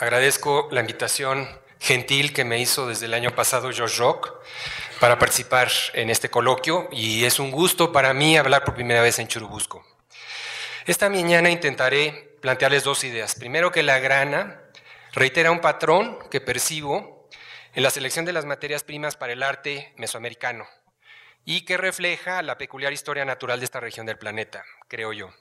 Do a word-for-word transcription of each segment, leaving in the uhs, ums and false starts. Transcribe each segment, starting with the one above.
Agradezco la invitación gentil que me hizo desde el año pasado George Rock para participar en este coloquio y es un gusto para mí hablar por primera vez en Churubusco. Esta mañana intentaré plantearles dos ideas. Primero, que la grana reitera un patrón que percibo en la selección de las materias primas para el arte mesoamericano y que refleja la peculiar historia natural de esta región del planeta, creo yo.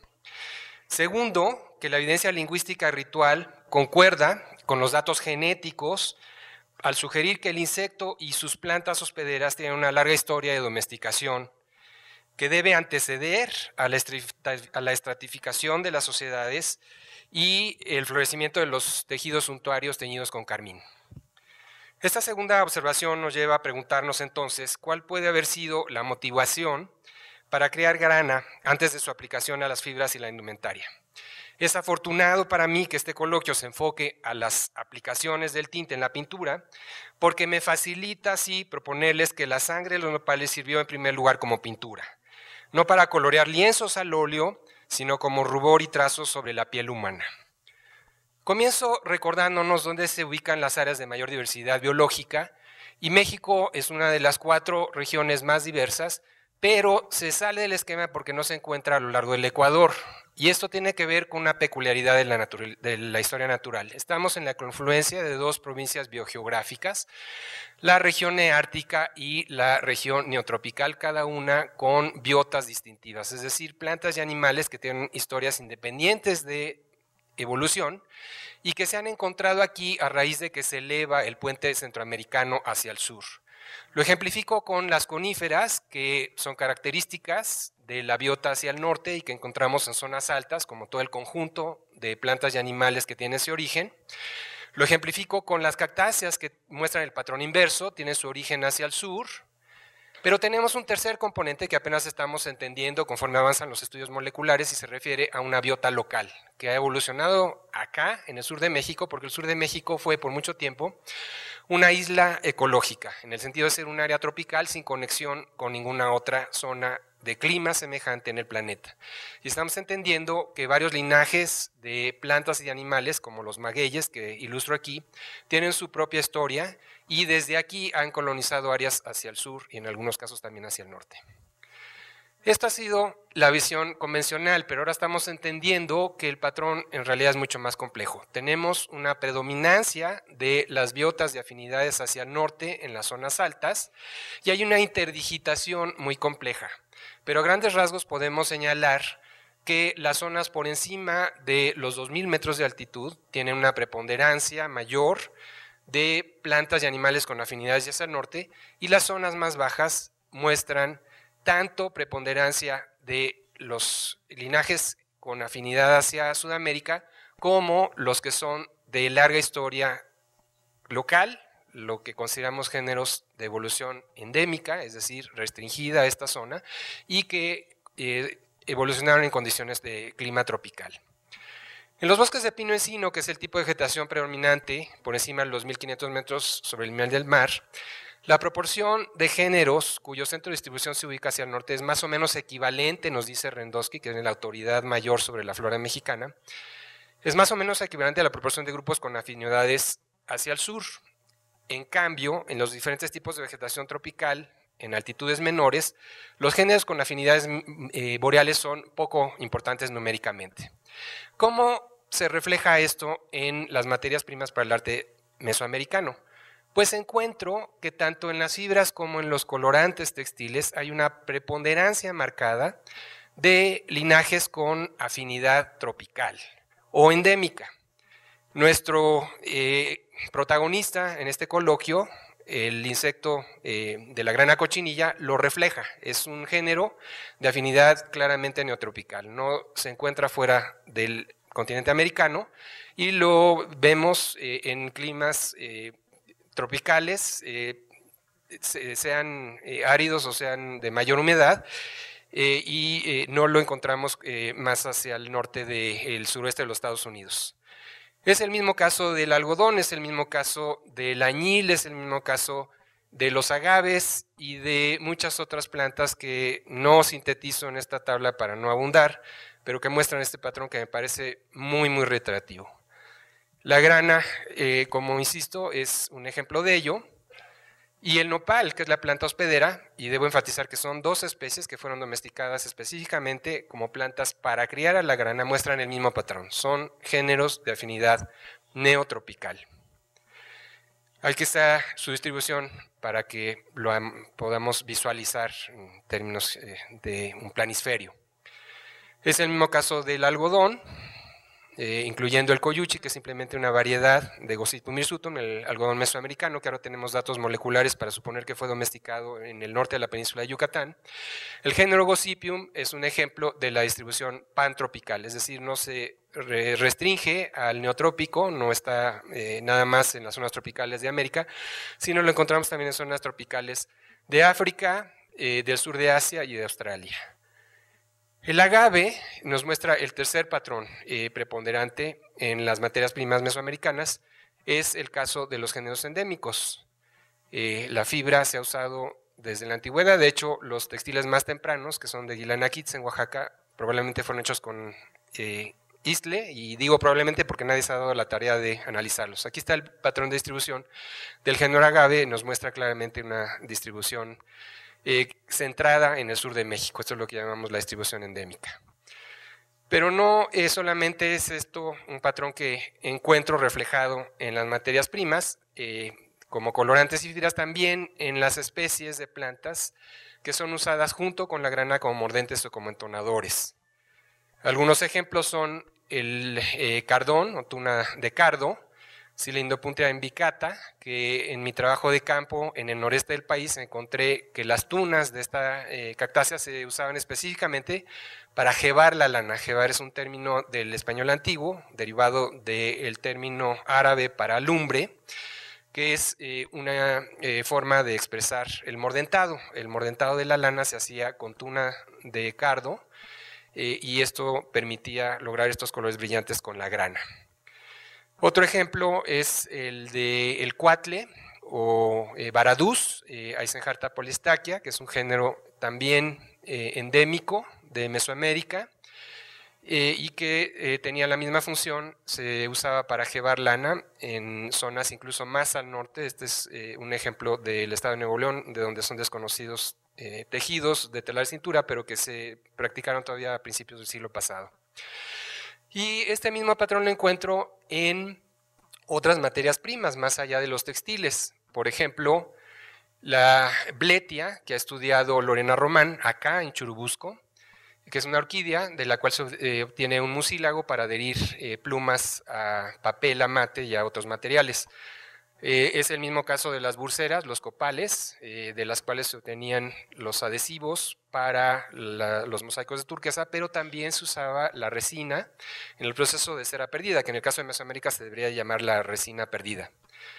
Segundo, que la evidencia lingüística ritual concuerda con los datos genéticos al sugerir que el insecto y sus plantas hospederas tienen una larga historia de domesticación que debe anteceder a la estratificación de las sociedades y el florecimiento de los tejidos suntuarios teñidos con carmín. Esta segunda observación nos lleva a preguntarnos entonces cuál puede haber sido la motivación para crear grana antes de su aplicación a las fibras y la indumentaria. Es afortunado para mí que este coloquio se enfoque a las aplicaciones del tinte en la pintura, porque me facilita así proponerles que la sangre de los nopales sirvió en primer lugar como pintura, no para colorear lienzos al óleo, sino como rubor y trazos sobre la piel humana. Comienzo recordándonos dónde se ubican las áreas de mayor diversidad biológica, y México es una de las cuatro regiones más diversas, pero se sale del esquema porque no se encuentra a lo largo del Ecuador. Y esto tiene que ver con una peculiaridad de la, de la historia natural. Estamos en la confluencia de dos provincias biogeográficas, la región neártica y la región neotropical, cada una con biotas distintivas, es decir, plantas y animales que tienen historias independientes de evolución y que se han encontrado aquí a raíz de que se eleva el puente centroamericano hacia el sur. Lo ejemplifico con las coníferas, que son características de la biota hacia el norte y que encontramos en zonas altas, como todo el conjunto de plantas y animales que tiene ese origen. Lo ejemplifico con las cactáceas, que muestran el patrón inverso, tienen su origen hacia el sur. Pero tenemos un tercer componente que apenas estamos entendiendo conforme avanzan los estudios moleculares y se refiere a una biota local, que ha evolucionado acá, en el sur de México, porque el sur de México fue por mucho tiempo una isla ecológica, en el sentido de ser un área tropical sin conexión con ninguna otra zona de clima semejante en el planeta. Y estamos entendiendo que varios linajes de plantas y de animales, como los magueyes, que ilustro aquí, tienen su propia historia y desde aquí han colonizado áreas hacia el sur y en algunos casos también hacia el norte. Esta ha sido la visión convencional, pero ahora estamos entendiendo que el patrón en realidad es mucho más complejo. Tenemos una predominancia de las biotas de afinidades hacia el norte en las zonas altas y hay una interdigitación muy compleja. Pero a grandes rasgos podemos señalar que las zonas por encima de los dos mil metros de altitud tienen una preponderancia mayor de plantas y animales con afinidades hacia el norte y las zonas más bajas muestran tanto preponderancia de los linajes con afinidad hacia Sudamérica como los que son de larga historia local, lo que consideramos géneros de evolución endémica, es decir, restringida a esta zona, y que eh, evolucionaron en condiciones de clima tropical. En los bosques de pino encino, que es el tipo de vegetación predominante por encima de los mil quinientos metros sobre el nivel del mar, la proporción de géneros cuyo centro de distribución se ubica hacia el norte es más o menos equivalente, nos dice Rendosky, que es la autoridad mayor sobre la flora mexicana, es más o menos equivalente a la proporción de grupos con afinidades hacia el sur. En cambio, en los diferentes tipos de vegetación tropical, en altitudes menores, los géneros con afinidades eh, boreales son poco importantes numéricamente. ¿Cómo se refleja esto en las materias primas para el arte mesoamericano? Pues encuentro que tanto en las fibras como en los colorantes textiles hay una preponderancia marcada de linajes con afinidad tropical o endémica. Nuestro eh, protagonista en este coloquio, el insecto eh, de la grana cochinilla, lo refleja. Es un género de afinidad claramente neotropical, no se encuentra fuera del continente americano y lo vemos eh, en climas eh, tropicales, eh, sean eh, áridos o sean de mayor humedad, eh, y eh, no lo encontramos eh, más hacia el norte del suroeste de los Estados Unidos. Es el mismo caso del algodón, es el mismo caso del añil, es el mismo caso de los agaves y de muchas otras plantas que no sintetizo en esta tabla para no abundar, pero que muestran este patrón que me parece muy, muy reiterativo. La grana, eh, como insisto, es un ejemplo de ello. Y el nopal, que es la planta hospedera, y debo enfatizar que son dos especies que fueron domesticadas específicamente como plantas para criar a la grana, muestran el mismo patrón. Son géneros de afinidad neotropical. Aquí está su distribución para que lo podamos visualizar en términos de un planisferio. Es el mismo caso del algodón, eh, incluyendo el coyuchi, que es simplemente una variedad de Gossypium hirsutum, el algodón mesoamericano, que ahora tenemos datos moleculares para suponer que fue domesticado en el norte de la península de Yucatán. El género Gossypium es un ejemplo de la distribución pantropical, es decir, no se restringe al neotrópico, no está eh, nada más en las zonas tropicales de América, sino lo encontramos también en zonas tropicales de África, eh, del sur de Asia y de Australia. El agave nos muestra el tercer patrón eh, preponderante en las materias primas mesoamericanas, es el caso de los géneros endémicos. Eh, la fibra se ha usado desde la antigüedad, de hecho los textiles más tempranos, que son de Guilanaquitz en Oaxaca, probablemente fueron hechos con eh, isle, y digo probablemente porque nadie se ha dado la tarea de analizarlos. Aquí está el patrón de distribución del género agave, nos muestra claramente una distribución Eh, centrada en el sur de México. Esto es lo que llamamos la distribución endémica. Pero no es solamente es esto un patrón que encuentro reflejado en las materias primas, eh, como colorantes y fibras, también en las especies de plantas que son usadas junto con la grana como mordentes o como entonadores. Algunos ejemplos son el eh, cardón o tuna de cardo, Silindopuntia invicata, que en mi trabajo de campo en el noreste del país encontré que las tunas de esta eh, cactácea se usaban específicamente para jebar la lana. Jebar es un término del español antiguo, derivado del término árabe para lumbre, que es eh, una eh, forma de expresar el mordentado. El mordentado de la lana se hacía con tuna de cardo eh, y esto permitía lograr estos colores brillantes con la grana. Otro ejemplo es el de el cuatle o eh, Baradus, eh, Eisenharta polystachya, que es un género también eh, endémico de Mesoamérica eh, y que eh, tenía la misma función, se usaba para jebar lana en zonas incluso más al norte. Este es eh, un ejemplo del estado de Nuevo León, de donde son desconocidos eh, tejidos de telar cintura, pero que se practicaron todavía a principios del siglo pasado. Y este mismo patrón lo encuentro en otras materias primas, más allá de los textiles. Por ejemplo, la bletia, que ha estudiado Lorena Román, acá en Churubusco, que es una orquídea de la cual se eh, obtiene un mucílago para adherir eh, plumas a papel, a mate y a otros materiales. Eh, es el mismo caso de las burseras, los copales, eh, de las cuales se obtenían los adhesivos para la, los mosaicos de turquesa, pero también se usaba la resina en el proceso de cera perdida, que en el caso de Mesoamérica se debería llamar la resina perdida.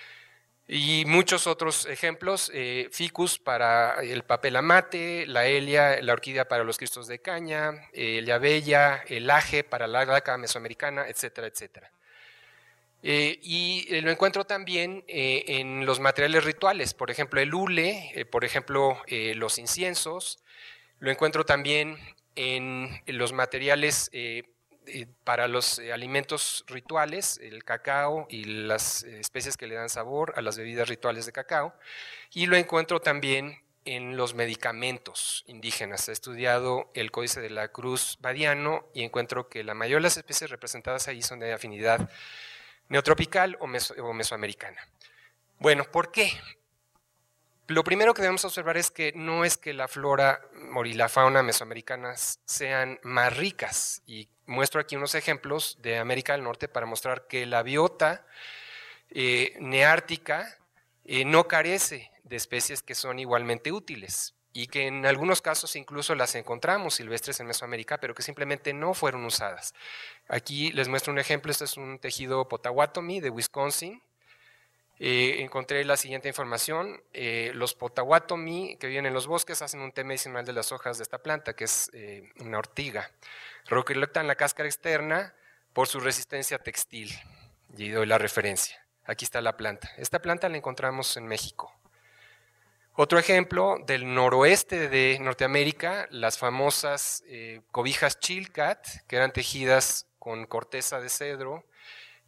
Y muchos otros ejemplos, eh, ficus para el papel amate, la elia, la orquídea para los cristos de caña, eh, el yabella, el aje para la albahaca mesoamericana, etcétera, etcétera. Eh, y lo encuentro también eh, en los materiales rituales, por ejemplo el hule, eh, por ejemplo eh, los inciensos, lo encuentro también en los materiales eh, eh, para los eh, alimentos rituales, el cacao y las especies que le dan sabor a las bebidas rituales de cacao, y lo encuentro también en los medicamentos indígenas. He estudiado el Códice de la Cruz Badiano y encuentro que la mayoría de las especies representadas ahí son de afinidad neotropical o, meso, o mesoamericana. Bueno, ¿por qué? Lo primero que debemos observar es que no es que la flora y la fauna mesoamericanas sean más ricas, y muestro aquí unos ejemplos de América del Norte para mostrar que la biota eh, neártica eh, no carece de especies que son igualmente útiles y que en algunos casos incluso las encontramos silvestres en Mesoamérica, pero que simplemente no fueron usadas. Aquí les muestro un ejemplo. Este es un tejido Potawatomi de Wisconsin. Eh, encontré la siguiente información. Eh, los Potawatomi que viven en los bosques hacen un té medicinal de las hojas de esta planta, que es eh, una ortiga. Recolectan la cáscara externa por su resistencia textil. Y doy la referencia. Aquí está la planta. Esta planta la encontramos en México. Otro ejemplo del noroeste de Norteamérica, las famosas eh, cobijas Chilcat, que eran tejidas con corteza de cedro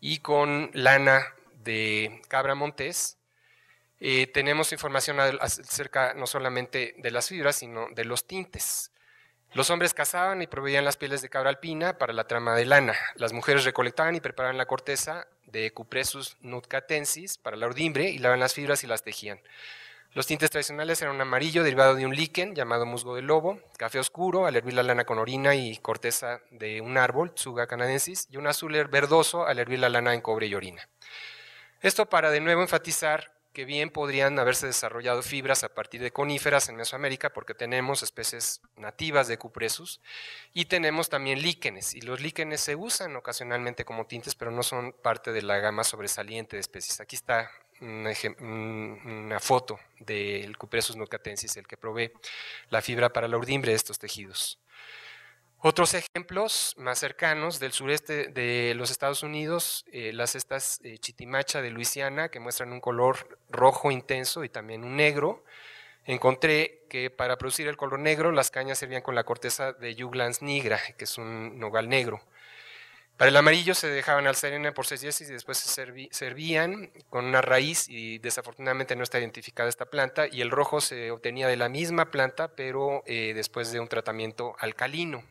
y con lana de cabra montés. Eh, tenemos información acerca no solamente de las fibras, sino de los tintes. Los hombres cazaban y proveían las pieles de cabra alpina para la trama de lana. Las mujeres recolectaban y preparaban la corteza de Cupressus nutcatensis para la urdimbre y lavaban las fibras y las tejían. Los tintes tradicionales eran un amarillo derivado de un líquen llamado musgo de lobo, café oscuro al hervir la lana con orina y corteza de un árbol, Tsuga canadensis, y un azul verdoso al hervir la lana en cobre y orina. Esto para de nuevo enfatizar que bien podrían haberse desarrollado fibras a partir de coníferas en Mesoamérica, porque tenemos especies nativas de Cupressus y tenemos también líquenes, y los líquenes se usan ocasionalmente como tintes, pero no son parte de la gama sobresaliente de especies. Aquí está una, una foto del Cupressus nutcatensis, el que provee la fibra para la urdimbre de estos tejidos. Otros ejemplos más cercanos del sureste de los Estados Unidos, eh, las cestas eh, chitimacha de Luisiana, que muestran un color rojo intenso y también un negro. Encontré que para producir el color negro las cañas servían con la corteza de Juglans nigra, que es un nogal negro. Para el amarillo se dejaban al serena por seis días y después se servían con una raíz, y desafortunadamente no está identificada esta planta, y el rojo se obtenía de la misma planta, pero eh, después de un tratamiento alcalino.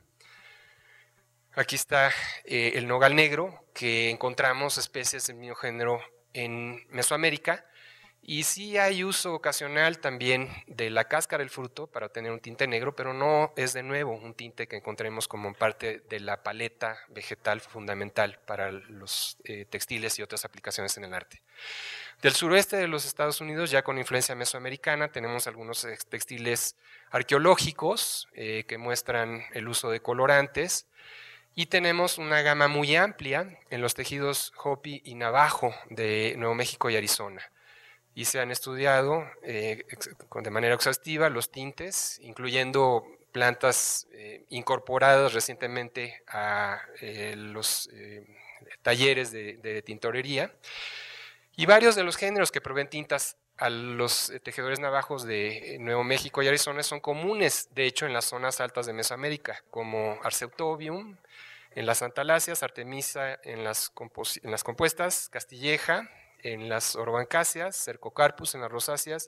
Aquí está eh, el nogal negro, que encontramos especies del mismo género en Mesoamérica, y sí hay uso ocasional también de la cáscara del fruto para obtener un tinte negro, pero no es de nuevo un tinte que encontremos como parte de la paleta vegetal fundamental para los eh, textiles y otras aplicaciones en el arte. Del suroeste de los Estados Unidos, ya con influencia mesoamericana, tenemos algunos textiles arqueológicos eh, que muestran el uso de colorantes. Y tenemos una gama muy amplia en los tejidos Hopi y Navajo de Nuevo México y Arizona. Y se han estudiado eh, de manera exhaustiva los tintes, incluyendo plantas eh, incorporadas recientemente a eh, los eh, talleres de, de tintorería. Y varios de los géneros que proveen tintas a los tejedores navajos de Nuevo México y Arizona son comunes, de hecho, en las zonas altas de Mesoamérica, como Arceuthobium, en las Antaláceas, Artemisa en las, en las compuestas, Castilleja en las Orobancáceas, Cercocarpus en las rosáceas,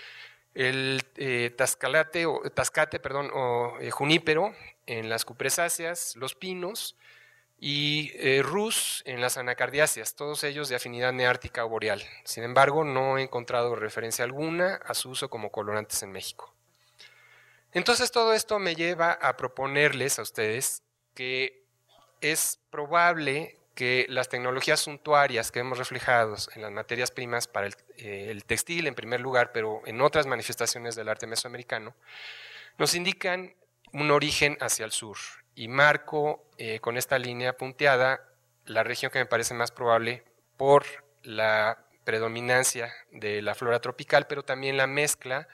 el eh, tascalate, o, tascate perdón, o eh, junípero en las cupresáceas, los pinos, y eh, rus en las anacardiáceas, todos ellos de afinidad neártica o boreal. Sin embargo, no he encontrado referencia alguna a su uso como colorantes en México. Entonces, todo esto me lleva a proponerles a ustedes que es probable que las tecnologías suntuarias que hemos reflejado en las materias primas para el, eh, el textil en primer lugar, pero en otras manifestaciones del arte mesoamericano, nos indican un origen hacia el sur. Y marco eh, con esta línea punteada la región que me parece más probable por la predominancia de la flora tropical, pero también la mezcla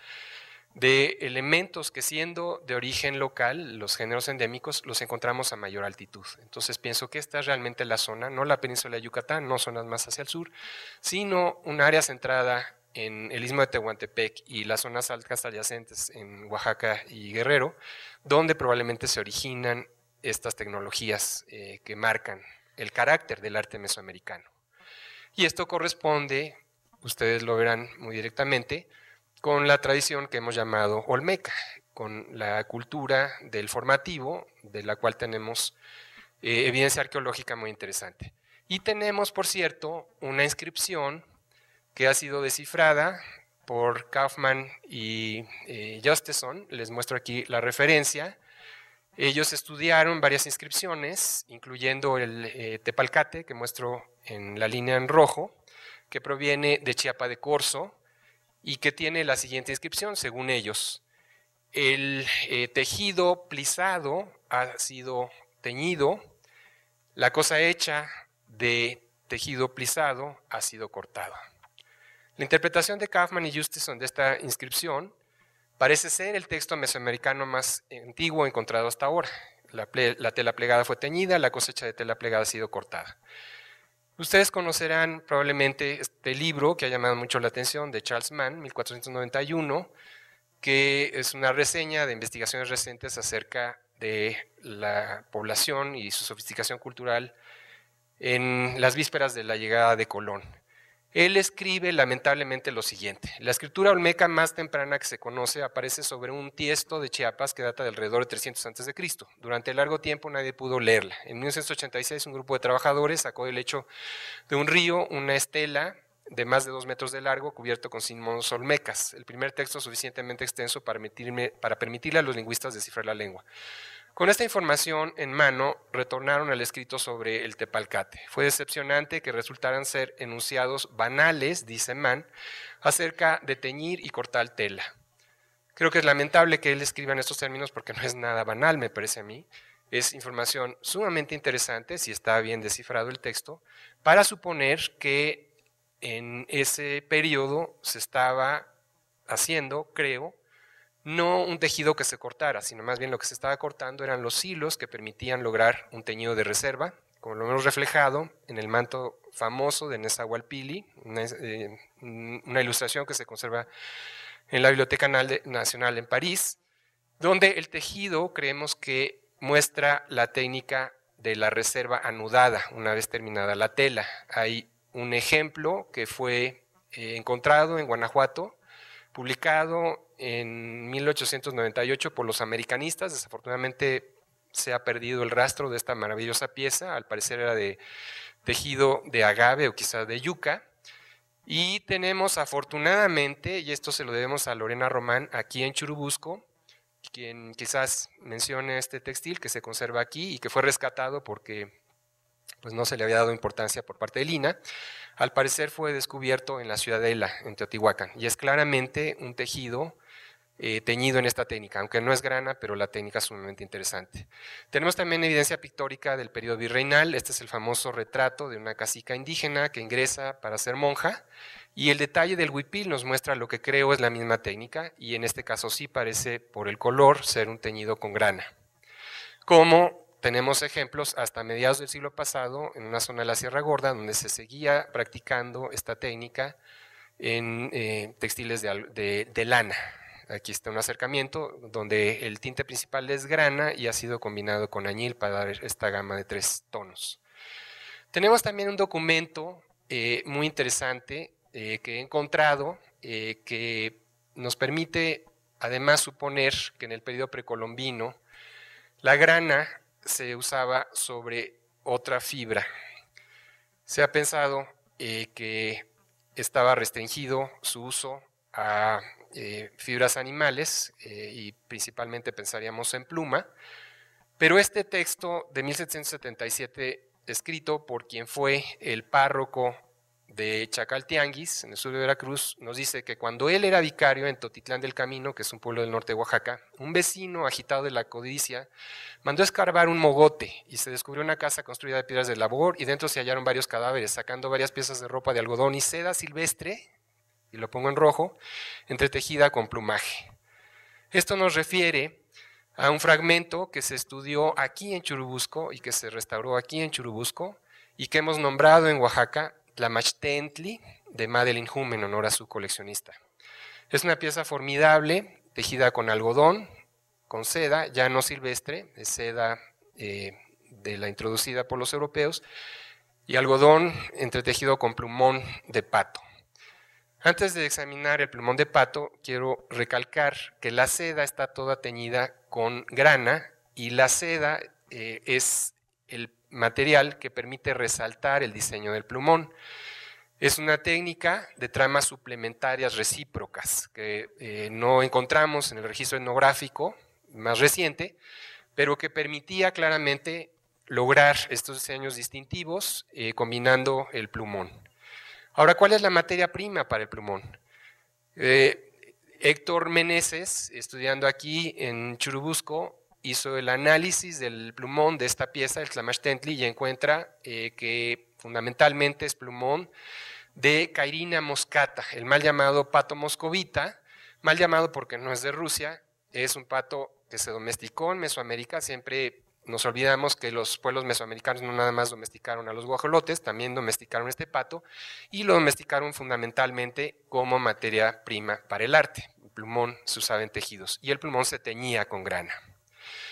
de elementos que, siendo de origen local, los géneros endémicos, los encontramos a mayor altitud. Entonces pienso que esta es realmente la zona, no la península de Yucatán, no zonas más hacia el sur, sino un área centrada en el istmo de Tehuantepec y las zonas altas adyacentes en Oaxaca y Guerrero, donde probablemente se originan estas tecnologías eh, que marcan el carácter del arte mesoamericano. Y esto corresponde, ustedes lo verán muy directamente, con la tradición que hemos llamado olmeca, con la cultura del formativo, de la cual tenemos eh, evidencia arqueológica muy interesante. Y tenemos, por cierto, una inscripción que ha sido descifrada por Kaufman y eh, Justeson. Les muestro aquí la referencia. Ellos estudiaron varias inscripciones, incluyendo el eh, tepalcate, que muestro en la línea en rojo, que proviene de Chiapa de Corzo, y que tiene la siguiente inscripción, según ellos. El eh, tejido plisado ha sido teñido, la cosa hecha de tejido plisado ha sido cortada. La interpretación de Kaufman y Justeson de esta inscripción parece ser el texto mesoamericano más antiguo encontrado hasta ahora. La, ple, la tela plegada fue teñida, la cosecha de tela plegada ha sido cortada. Ustedes conocerán probablemente este libro que ha llamado mucho la atención, de Charles Mann, mil cuatrocientos noventa y uno, que es una reseña de investigaciones recientes acerca de la población y su sofisticación cultural en las vísperas de la llegada de Colón. Él escribe lamentablemente lo siguiente: la escritura olmeca más temprana que se conoce aparece sobre un tiesto de Chiapas que data de alrededor de trescientos antes de Cristo. Durante largo tiempo nadie pudo leerla. En mil novecientos ochenta y seis un grupo de trabajadores sacó del lecho de un río una estela de más de dos metros de largo cubierto con símbolos olmecas, el primer texto suficientemente extenso para, permitirme, para permitirle a los lingüistas descifrar la lengua. Con esta información en mano, retornaron al escrito sobre el tepalcate. Fue decepcionante que resultaran ser enunciados banales, dice Mann, acerca de teñir y cortar tela. Creo que es lamentable que él escriba en estos términos porque no es nada banal, me parece a mí. Es información sumamente interesante, si está bien descifrado el texto, para suponer que en ese periodo se estaba haciendo, creo, no un tejido que se cortara, sino más bien lo que se estaba cortando eran los hilos que permitían lograr un teñido de reserva, como lo hemos reflejado en el manto famoso de Nezahualpilli, una, eh, una ilustración que se conserva en la Biblioteca Nacional en París, donde el tejido creemos que muestra la técnica de la reserva anudada una vez terminada la tela. Hay un ejemplo que fue eh, encontrado en Guanajuato, publicado en mil ochocientos noventa y ocho por los americanistas. Desafortunadamente se ha perdido el rastro de esta maravillosa pieza, al parecer era de tejido de agave o quizás de yuca. Y tenemos afortunadamente, y esto se lo debemos a Lorena Román, aquí en Churubusco, quien quizás mencione este textil que se conserva aquí y que fue rescatado porque pues, no se le había dado importancia por parte del I N A. Al parecer fue descubierto en la Ciudadela, en Teotihuacán, y es claramente un tejido eh, teñido en esta técnica, aunque no es grana, pero la técnica es sumamente interesante. Tenemos también evidencia pictórica del periodo virreinal. Este es el famoso retrato de una cacica indígena que ingresa para ser monja, y el detalle del huipil nos muestra lo que creo es la misma técnica, y en este caso sí parece, por el color, ser un teñido con grana. Como tenemos ejemplos hasta mediados del siglo pasado en una zona de la Sierra Gorda donde se seguía practicando esta técnica en eh, textiles de, de, de lana. Aquí está un acercamiento donde el tinte principal es grana y ha sido combinado con añil para dar esta gama de tres tonos. Tenemos también un documento eh, muy interesante eh, que he encontrado eh, que nos permite además suponer que en el periodo precolombino la grana se usaba sobre otra fibra. Se ha pensado eh, que estaba restringido su uso a eh, fibras animales eh, y principalmente pensaríamos en pluma, pero este texto de mil setecientos setenta y siete, escrito por quien fue el párroco de Chacaltianguis, en el sur de Veracruz, nos dice que cuando él era vicario en Totitlán del Camino, que es un pueblo del norte de Oaxaca, un vecino agitado de la codicia mandó escarbar un mogote y se descubrió una casa construida de piedras de labor y dentro se hallaron varios cadáveres, sacando varias piezas de ropa de algodón y seda silvestre, y lo pongo en rojo, entretejida con plumaje. Esto nos refiere a un fragmento que se estudió aquí en Churubusco y que se restauró aquí en Churubusco y que hemos nombrado en Oaxaca Tlachtentli de Madeline Hume en honor a su coleccionista. Es una pieza formidable, tejida con algodón, con seda, ya no silvestre, es seda eh, de la introducida por los europeos, y algodón entretejido con plumón de pato. Antes de examinar el plumón de pato, quiero recalcar que la seda está toda teñida con grana y la seda eh, es el material que permite resaltar el diseño del plumón. Es una técnica de tramas suplementarias recíprocas que eh, no encontramos en el registro etnográfico más reciente, pero que permitía claramente lograr estos diseños distintivos eh, combinando el plumón. Ahora, ¿cuál es la materia prima para el plumón? Eh, Héctor Meneses, estudiando aquí en Churubusco, hizo el análisis del plumón de esta pieza, el Tlachtentli, y encuentra eh, que fundamentalmente es plumón de Cairina moscata, el mal llamado pato moscovita, mal llamado porque no es de Rusia, es un pato que se domesticó en Mesoamérica. Siempre nos olvidamos que los pueblos mesoamericanos no nada más domesticaron a los guajolotes, también domesticaron este pato y lo domesticaron fundamentalmente como materia prima para el arte. El plumón se usaba en tejidos y el plumón se teñía con grana.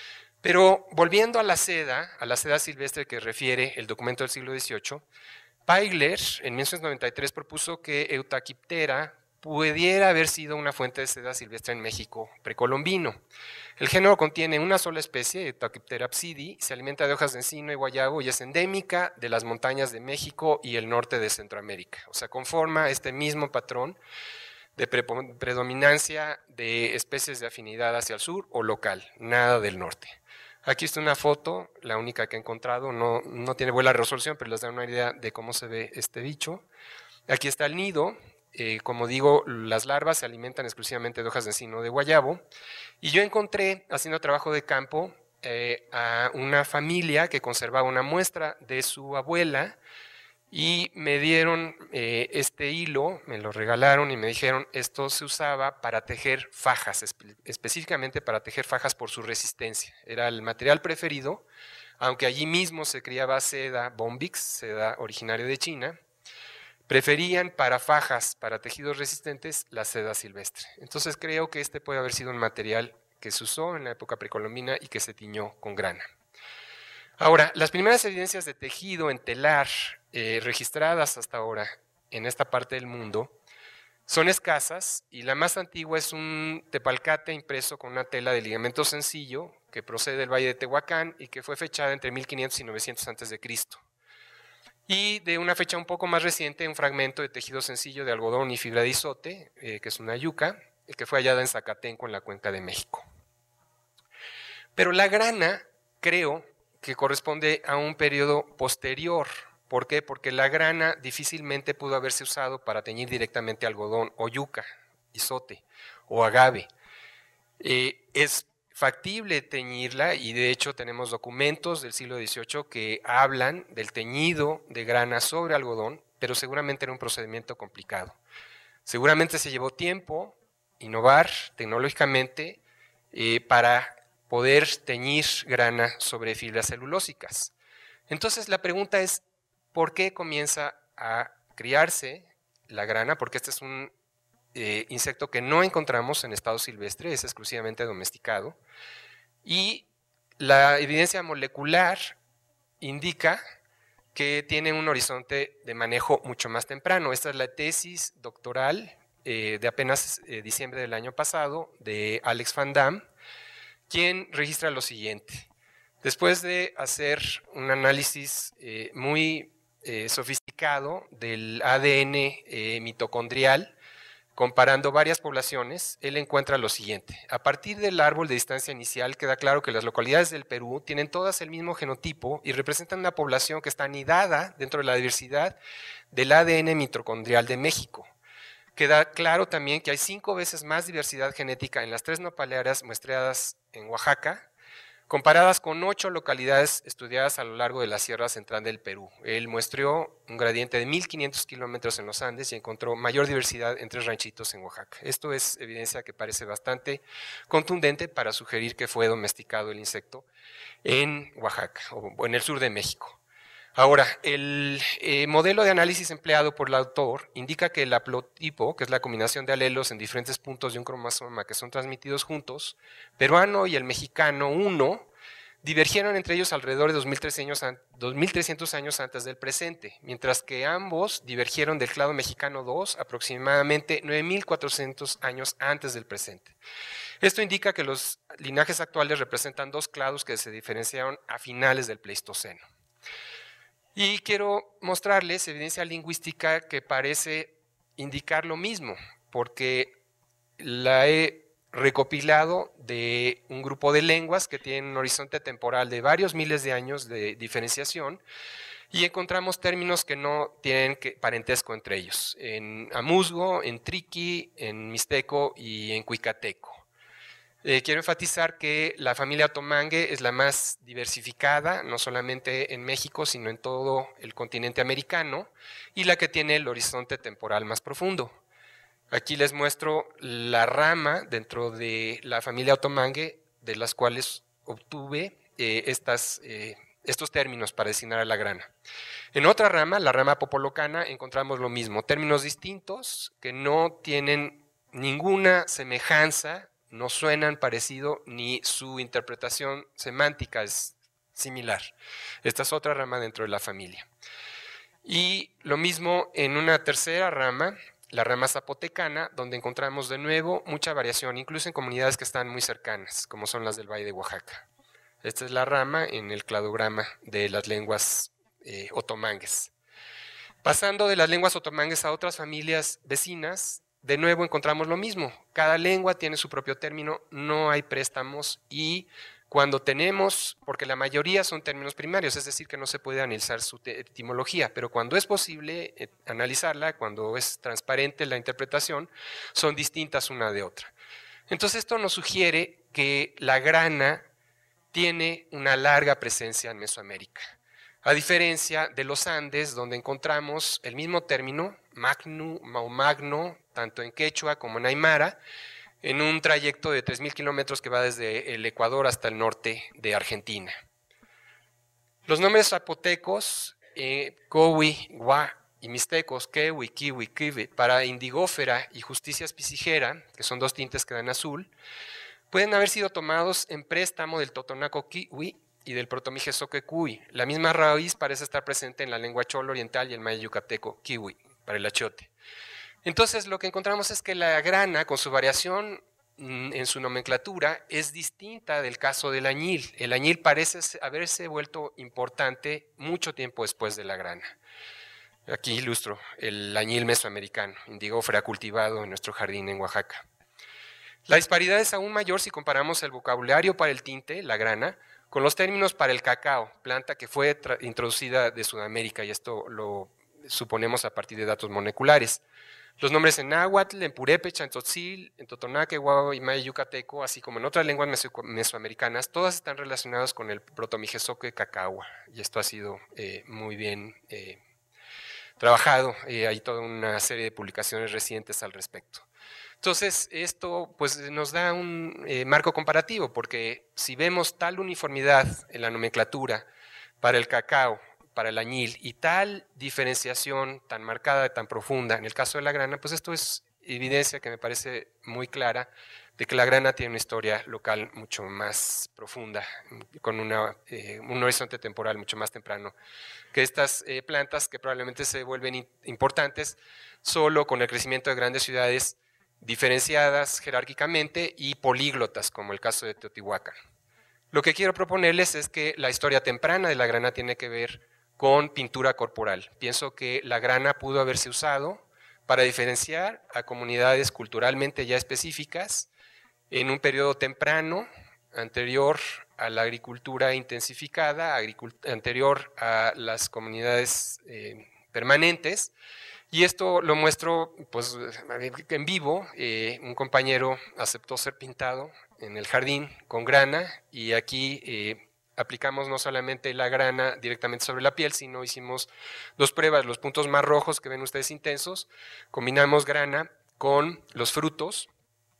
Pero volviendo a la seda, a la seda silvestre que refiere el documento del siglo dieciocho, Paigler en mil novecientos noventa y tres propuso que Eutychiptera pudiera haber sido una fuente de seda silvestre en México precolombino. El género contiene una sola especie, Eutychiptera psidi, se alimenta de hojas de encino y guayabo y es endémica de las montañas de México y el norte de Centroamérica. O sea, conforma este mismo patrón de predominancia de especies de afinidad hacia el sur o local, nada del norte. Aquí está una foto, la única que he encontrado, no, no tiene buena resolución, pero les da una idea de cómo se ve este bicho. Aquí está el nido, eh, como digo, las larvas se alimentan exclusivamente de hojas de encino de guayabo, y yo encontré, haciendo trabajo de campo, eh, a una familia que conservaba una muestra de su abuela, y me dieron eh, este hilo, me lo regalaron y me dijeron esto se usaba para tejer fajas, espe específicamente para tejer fajas por su resistencia. Era el material preferido, aunque allí mismo se criaba seda Bombyx, seda originaria de China, preferían para fajas, para tejidos resistentes, la seda silvestre. Entonces creo que este puede haber sido un material que se usó en la época precolombina y que se tiñó con grana. Ahora, las primeras evidencias de tejido en telar eh, registradas hasta ahora en esta parte del mundo son escasas y la más antigua es un tepalcate impreso con una tela de ligamento sencillo que procede del Valle de Tehuacán y que fue fechada entre mil quinientos y novecientos antes de Cristo. Y de una fecha un poco más reciente, un fragmento de tejido sencillo de algodón y fibra de izote, eh, que es una yuca, que fue hallada en Zacatenco, en la Cuenca de México. Pero la grana, creo, que corresponde a un periodo posterior. ¿Por qué? Porque la grana difícilmente pudo haberse usado para teñir directamente algodón o yuca, izote o agave. Eh, es factible teñirla y de hecho tenemos documentos del siglo dieciocho que hablan del teñido de grana sobre algodón, pero seguramente era un procedimiento complicado. Seguramente se llevó tiempo innovar tecnológicamente eh, para poder teñir grana sobre fibras celulósicas. Entonces la pregunta es, ¿por qué comienza a criarse la grana? Porque este es un eh, insecto que no encontramos en estado silvestre, es exclusivamente domesticado. Y la evidencia molecular indica que tiene un horizonte de manejo mucho más temprano. Esta es la tesis doctoral eh, de apenas eh, diciembre del año pasado de Alex Van Damme, quien registra lo siguiente. Después de hacer un análisis eh, muy eh, sofisticado del A D N eh, mitocondrial, comparando varias poblaciones, él encuentra lo siguiente. A partir del árbol de distancia inicial queda claro que las localidades del Perú tienen todas el mismo genotipo y representan una población que está anidada dentro de la diversidad del A D N mitocondrial de México. Queda claro también que hay cinco veces más diversidad genética en las tres nopaleras muestreadas en Oaxaca, comparadas con ocho localidades estudiadas a lo largo de la Sierra Central del Perú. Él muestreó un gradiente de mil quinientos kilómetros en los Andes y encontró mayor diversidad en tres ranchitos en Oaxaca. Esto es evidencia que parece bastante contundente para sugerir que fue domesticado el insecto en Oaxaca o en el sur de México. Ahora, el eh, modelo de análisis empleado por el autor indica que el haplotipo, que es la combinación de alelos en diferentes puntos de un cromosoma que son transmitidos juntos, peruano y el mexicano uno, divergieron entre ellos alrededor de dos mil trescientos años antes del presente, mientras que ambos divergieron del clado mexicano dos aproximadamente nueve mil cuatrocientos años antes del presente. Esto indica que los linajes actuales representan dos clados que se diferenciaron a finales del Pleistoceno. Y quiero mostrarles evidencia lingüística que parece indicar lo mismo, porque la he recopilado de un grupo de lenguas que tienen un horizonte temporal de varios miles de años de diferenciación y encontramos términos que no tienen parentesco entre ellos, en amuzgo, en triqui, en mixteco y en cuicateco. Eh, quiero enfatizar que la familia Otomangue es la más diversificada, no solamente en México, sino en todo el continente americano, y la que tiene el horizonte temporal más profundo. Aquí les muestro la rama dentro de la familia Otomangue, de las cuales obtuve eh, estas, eh, estos términos para designar a la grana. En otra rama, la rama popolocana, encontramos lo mismo, términos distintos que no tienen ninguna semejanza no suenan parecido ni su interpretación semántica es similar. Esta es otra rama dentro de la familia. Y lo mismo en una tercera rama, la rama zapotecana, donde encontramos de nuevo mucha variación, incluso en comunidades que están muy cercanas, como son las del Valle de Oaxaca. Esta es la rama en el cladograma de las lenguas eh, otomangues. Pasando de las lenguas otomangues a otras familias vecinas, de nuevo encontramos lo mismo. Cada lengua tiene su propio término, no hay préstamos y cuando tenemos, porque la mayoría son términos primarios, es decir, que no se puede analizar su etimología, pero cuando es posible eh, analizarla, cuando es transparente la interpretación, son distintas una de otra. Entonces esto nos sugiere que la grana tiene una larga presencia en Mesoamérica, a diferencia de los Andes, donde encontramos el mismo término, magnu o magno, tanto en quechua como en aymara, en un trayecto de tres mil kilómetros que va desde el Ecuador hasta el norte de Argentina. Los nombres zapotecos, eh, cowi, gua, y mixtecos, kewi, kiwi, kiwi, para indigófera y justicia spicigera, que son dos tintes que dan azul, pueden haber sido tomados en préstamo del totonaco kiwi y del protomijezoque cuy. La misma raíz parece estar presente en la lengua cholo oriental y el maya yucateco, kiwi, para el achiote. Entonces lo que encontramos es que la grana, con su variación en su nomenclatura, es distinta del caso del añil. El añil parece haberse vuelto importante mucho tiempo después de la grana. Aquí ilustro el añil mesoamericano, indigófera cultivado en nuestro jardín en Oaxaca. La disparidad es aún mayor si comparamos el vocabulario para el tinte, la grana, con los términos para el cacao, planta que fue introducida de Sudamérica, y esto lo suponemos a partir de datos moleculares. Los nombres en náhuatl, en purépecha, en tzotzil, en totonaque, guau y maya yucateco, así como en otras lenguas meso mesoamericanas, todas están relacionadas con el protomijezoque cacahua, y esto ha sido eh, muy bien eh, trabajado. Eh, hay toda una serie de publicaciones recientes al respecto. Entonces, esto pues, nos da un eh, marco comparativo, porque si vemos tal uniformidad en la nomenclatura para el cacao, para el añil, y tal diferenciación tan marcada, tan profunda en el caso de la grana, pues esto es evidencia que me parece muy clara de que la grana tiene una historia local mucho más profunda, con una, eh, un horizonte temporal mucho más temprano que estas eh, plantas que probablemente se vuelven importantes solo con el crecimiento de grandes ciudades diferenciadas jerárquicamente y políglotas, como el caso de Teotihuacán. Lo que quiero proponerles es que la historia temprana de la grana tiene que ver con pintura corporal. Pienso que la grana pudo haberse usado para diferenciar a comunidades culturalmente ya específicas en un periodo temprano, anterior a la agricultura intensificada, agricult- anterior a las comunidades eh, permanentes. Y esto lo muestro pues, en vivo. Eh, un compañero aceptó ser pintado en el jardín con grana, y aquí eh, aplicamos no solamente la grana directamente sobre la piel, sino hicimos dos pruebas. Los puntos más rojos que ven ustedes intensos, combinamos grana con los frutos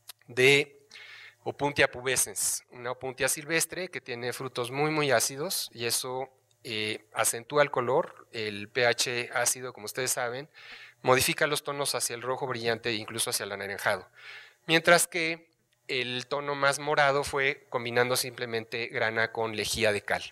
de Opuntia pubescens, una opuntia silvestre que tiene frutos muy muy ácidos, y eso eh, acentúa el color. El pH ácido, como ustedes saben, modifica los tonos hacia el rojo brillante e incluso hacia el anaranjado. Mientras que el tono más morado fue combinando simplemente grana con lejía de cal.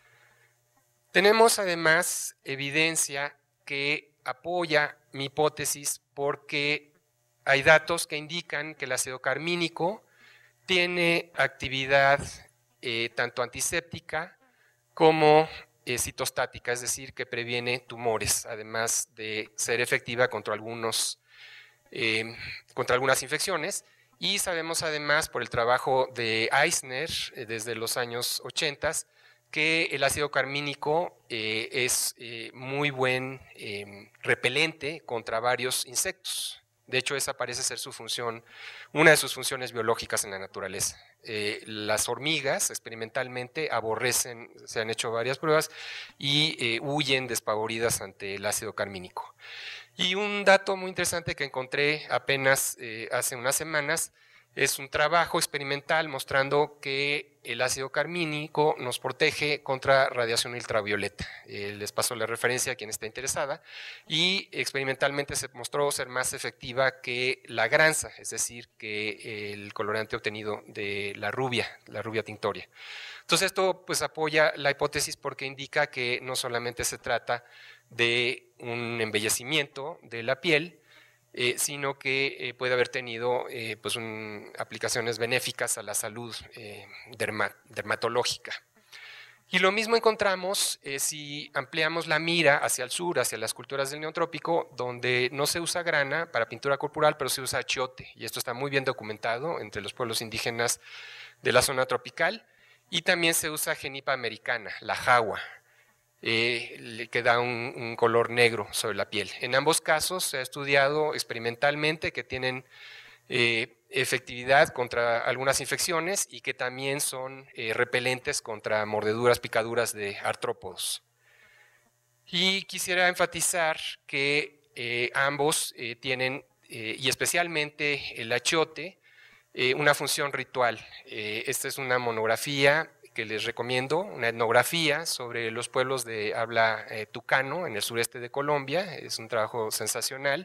Tenemos además evidencia que apoya mi hipótesis, porque hay datos que indican que el ácido carmínico tiene actividad eh, tanto antiséptica como eh, citostática, es decir, que previene tumores, además de ser efectiva contra, algunos, eh, contra algunas infecciones. Y sabemos además por el trabajo de Eisner eh, desde los años ochenta que el ácido carmínico eh, es eh, muy buen eh, repelente contra varios insectos. De hecho, esa parece ser su función, una de sus funciones biológicas en la naturaleza. Eh, las hormigas experimentalmente aborrecen, se han hecho varias pruebas, y eh, huyen despavoridas ante el ácido carmínico. Y un dato muy interesante que encontré apenas eh, hace unas semanas Es un trabajo experimental mostrando que el ácido carmínico nos protege contra radiación ultravioleta. Eh, les paso la referencia a quien esté interesada. Y experimentalmente se mostró ser más efectiva que la granza, es decir, que el colorante obtenido de la rubia, la rubia tintoria. Entonces esto pues apoya la hipótesis porque indica que no solamente se trata de un embellecimiento de la piel, Eh, sino que eh, puede haber tenido eh, pues un, aplicaciones benéficas a la salud eh, derma, dermatológica. Y lo mismo encontramos eh, si ampliamos la mira hacia el sur, hacia las culturas del neotrópico, donde no se usa grana para pintura corporal, pero se usa achiote, y esto está muy bien documentado entre los pueblos indígenas de la zona tropical, y también se usa genipa americana, la jagua, Eh, que da un, un color negro sobre la piel. En ambos casos se ha estudiado experimentalmente que tienen eh, efectividad contra algunas infecciones y que también son eh, repelentes contra mordeduras, picaduras de artrópodos. Y quisiera enfatizar que eh, ambos eh, tienen, eh, y especialmente el achiote, eh, una función ritual. Eh, esta es una monografía que les recomiendo, una etnografía sobre los pueblos de habla eh, tucano en el sureste de Colombia. Es un trabajo sensacional,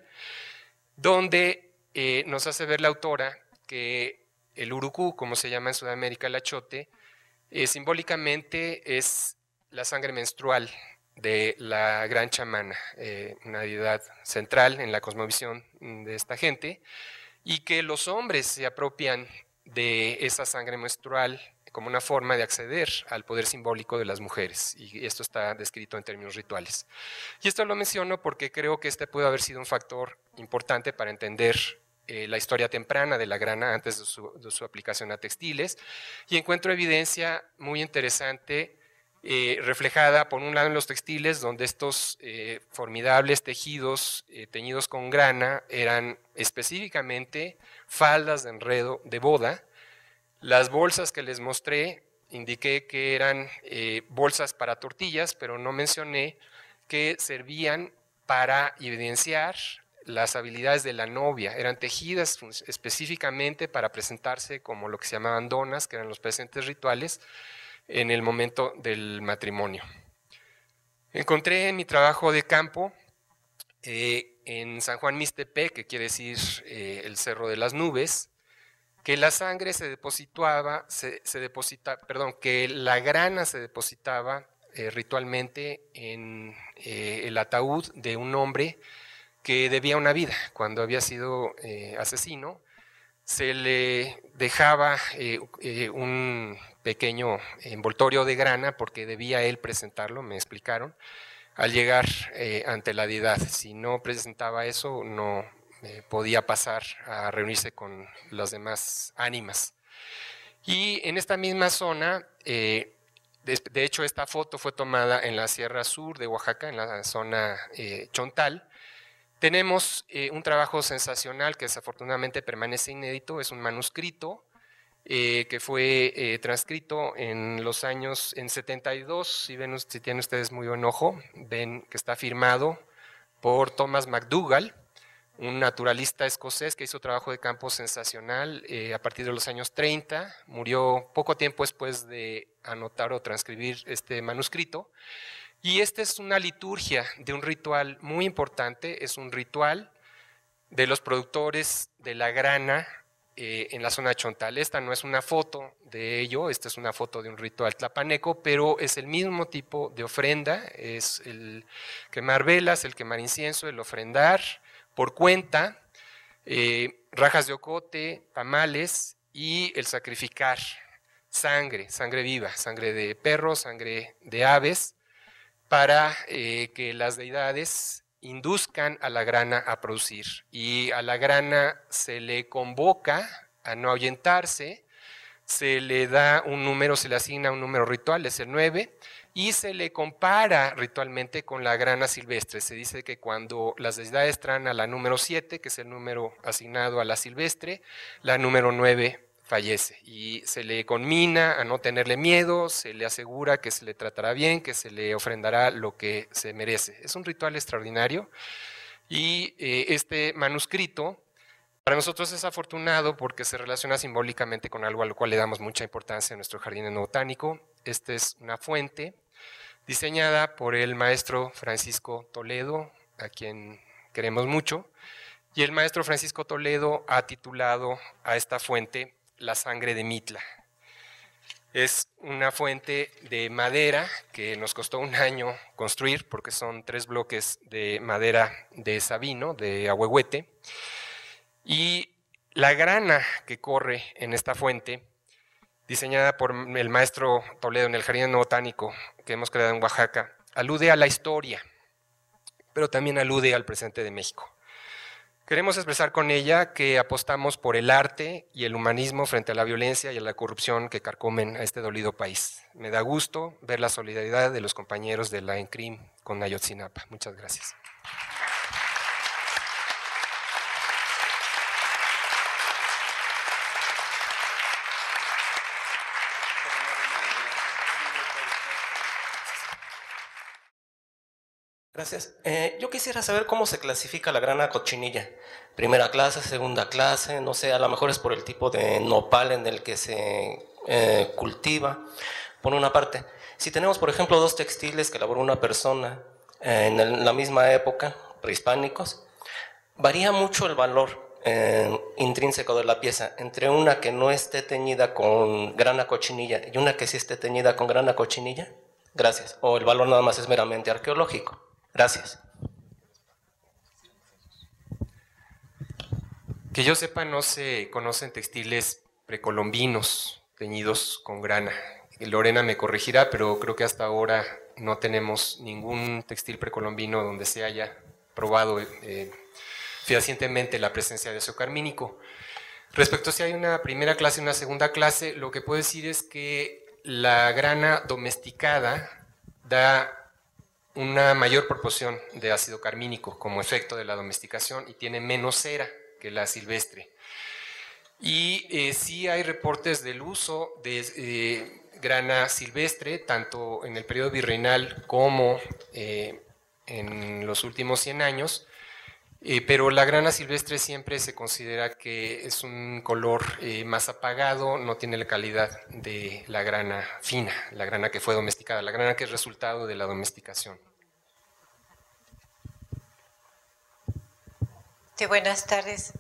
donde eh, nos hace ver la autora que el urucú, como se llama en Sudamérica el achote, eh, simbólicamente es la sangre menstrual de la gran chamana, eh, una deidad central en la cosmovisión de esta gente, y que los hombres se apropian de esa sangre menstrual como una forma de acceder al poder simbólico de las mujeres, y esto está descrito en términos rituales. Y esto lo menciono porque creo que este puede haber sido un factor importante para entender eh, la historia temprana de la grana antes de su, de su aplicación a textiles, y encuentro evidencia muy interesante eh, reflejada por un lado en los textiles, donde estos eh, formidables tejidos eh, teñidos con grana eran específicamente faldas de enredo de boda. Las bolsas que les mostré, indiqué que eran eh, bolsas para tortillas, pero no mencioné que servían para evidenciar las habilidades de la novia. Eran tejidas específicamente para presentarse como lo que se llamaban donas, que eran los presentes rituales, en el momento del matrimonio. Encontré en mi trabajo de campo, eh, en San Juan Mixtepec, que quiere decir eh, el Cerro de las Nubes, que la sangre se depositaba, se, se deposita, perdón, que la grana se depositaba eh, ritualmente en eh, el ataúd de un hombre que debía una vida. Cuando había sido eh, asesino, se le dejaba eh, eh, un pequeño envoltorio de grana porque debía él presentarlo, me explicaron, al llegar eh, ante la deidad. Si no presentaba eso, no eh, podía pasar a reunirse con las demás ánimas. Y en esta misma zona, eh, de, de hecho esta foto fue tomada en la Sierra Sur de Oaxaca, en la zona eh, Chontal. Tenemos eh, un trabajo sensacional que desafortunadamente permanece inédito, es un manuscrito eh, que fue eh, transcrito en los años, en setenta y dos, si, ven, si tienen ustedes muy buen ojo, ven que está firmado por Thomas McDougall, un naturalista escocés que hizo trabajo de campo sensacional eh, a partir de los años treinta, murió poco tiempo después de anotar o transcribir este manuscrito. Y esta es una liturgia de un ritual muy importante, es un ritual de los productores de la grana eh, en la zona chontal. Esta no es una foto de ello, esta es una foto de un ritual tlapaneco, pero es el mismo tipo de ofrenda, es el quemar velas, el quemar incienso, el ofrendar por cuenta, eh, rajas de ocote, tamales y el sacrificar sangre, sangre viva, sangre de perros, sangre de aves, para eh, que las deidades induzcan a la grana a producir. Y a la grana se le convoca a no ahuyentarse, se le da un número, se le asigna un número ritual, es el nueve, y se le compara ritualmente con la grana silvestre. Se dice que cuando las deidades traen a la número siete, que es el número asignado a la silvestre, la número nueve fallece y se le conmina a no tenerle miedo, se le asegura que se le tratará bien, que se le ofrendará lo que se merece. Es un ritual extraordinario y eh, este manuscrito Para nosotros es afortunado porque se relaciona simbólicamente con algo a lo cual le damos mucha importancia en nuestro jardín etnobotánico. Esta es una fuente diseñada por el maestro Francisco Toledo, a quien queremos mucho, y el maestro Francisco Toledo ha titulado a esta fuente La sangre de Mitla. Es una fuente de madera que nos costó un año construir porque son tres bloques de madera de sabino, de ahuehuete, y la grana que corre en esta fuente, diseñada por el maestro Toledo en el Jardín Botánico que hemos creado en Oaxaca, alude a la historia, pero también alude al presente de México. Queremos expresar con ella que apostamos por el arte y el humanismo frente a la violencia y a la corrupción que carcomen a este dolido país. Me da gusto ver la solidaridad de los compañeros de la ENCRIM con Ayotzinapa. Muchas gracias. Gracias. Eh, yo quisiera saber cómo se clasifica la grana cochinilla. Primera clase, segunda clase, no sé, a lo mejor es por el tipo de nopal en el que se eh, cultiva. Por una parte, si tenemos, por ejemplo, dos textiles que elaboró una persona eh, en el, la misma época, prehispánicos, varía mucho el valor eh, intrínseco de la pieza entre una que no esté teñida con grana cochinilla y una que sí esté teñida con grana cochinilla. Gracias. O el valor nada más es meramente arqueológico. Gracias. Que yo sepa, no se conocen textiles precolombinos teñidos con grana. Lorena me corregirá, pero creo que hasta ahora no tenemos ningún textil precolombino donde se haya probado eh, fehacientemente la presencia de azúcar carmínico. Respecto a si hay una primera clase y una segunda clase, lo que puedo decir es que la grana domesticada da una mayor proporción de ácido carmínico como efecto de la domesticación y tiene menos cera que la silvestre. Y eh, sí hay reportes del uso de eh, grana silvestre, tanto en el periodo virreinal como eh, en los últimos cien años, eh, pero la grana silvestre siempre se considera que es un color eh, más apagado, no tiene la calidad de la grana fina, la grana que fue domesticada, la grana que es resultado de la domesticación. Sí, buenas tardes.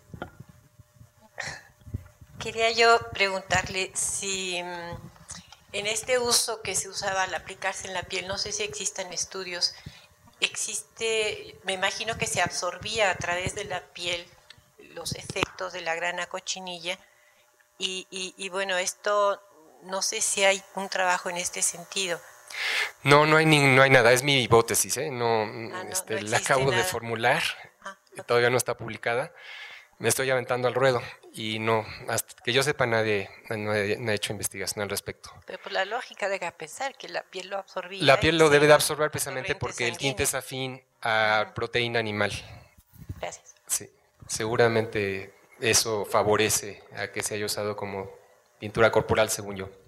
Quería yo preguntarle si en este uso que se usaba al aplicarse en la piel, no sé si existen estudios, existe, me imagino que se absorbía a través de la piel los efectos de la grana cochinilla y, y, y bueno, esto no sé si hay un trabajo en este sentido. No, no hay, ni, no hay nada, es mi hipótesis, ¿eh? no, Ah, no, este, no la acabo nada. de formular, ah, okay. Todavía no está publicada, me estoy aventando al ruedo y no, hasta que yo sepa nadie no ha, no ha hecho investigación al respecto. Pero por la lógica deja pensar que la piel lo absorbía. La piel lo debe de absorber precisamente porque el tinte es afín a uh-huh. proteína animal. Gracias. Sí, seguramente eso favorece a que se haya usado como pintura corporal, según yo.